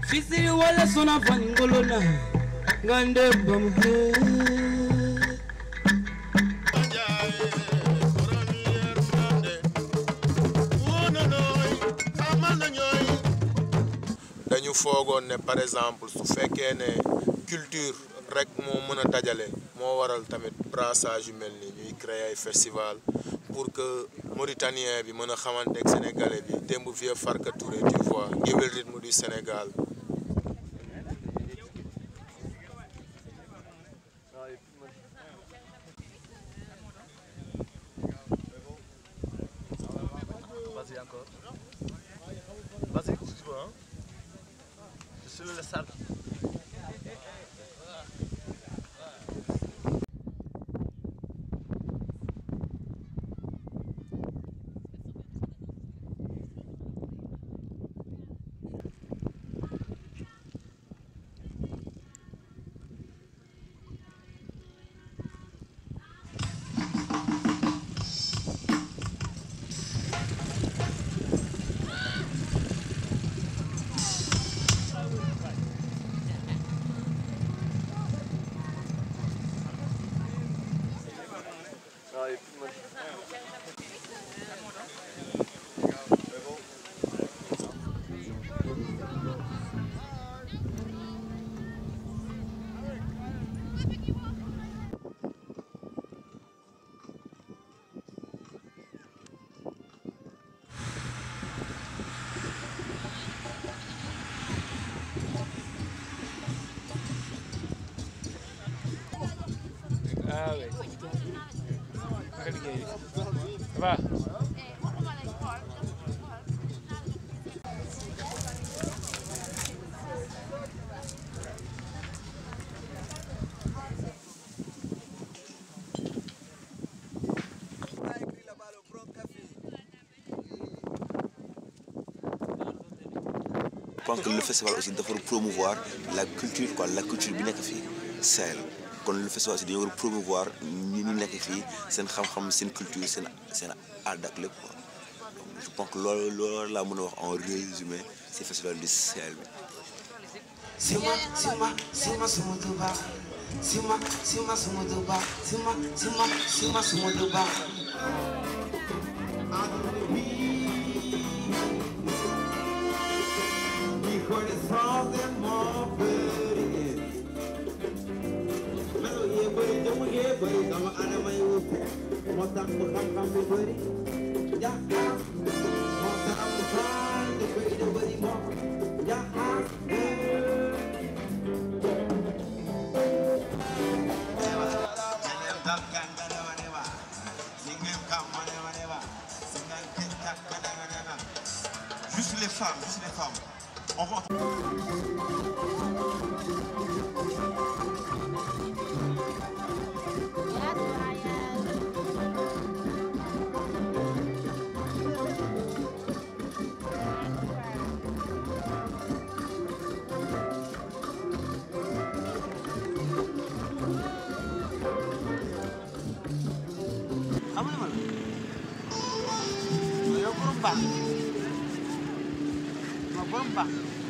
Fisiri wala sona faningolona ngande bamke dañu foogoon ne par exemple su fekkee ne culture rek moo mën a dajale moo waral tamit brassage yu mel ni ñuy créer ay festival pour que mauritanien bi mën a xamante ak sénégalais bi démb vieux Farka Touré tu vois ngéwél rythme du Sénégal. Vas-y encore. Vas-y, excuse-moi. Hein. Je suis le sable. Ah ouais. Ça va? Je pense que le festival aussi dafa promouvoir la culture quoi, la culture bi nekk fii Sahel kon le festival aussi dañoo war a promouvoir ñi ñu nekk fii seen xam-xam seen culture seen aada ak lépp quoi. Donc je pense que loolu laa mën a wax en résumé ci festival du Sahel bi. Sima sumuduba Sima sumuduba Sima sumuduba Juste les femmes, On va... borom baax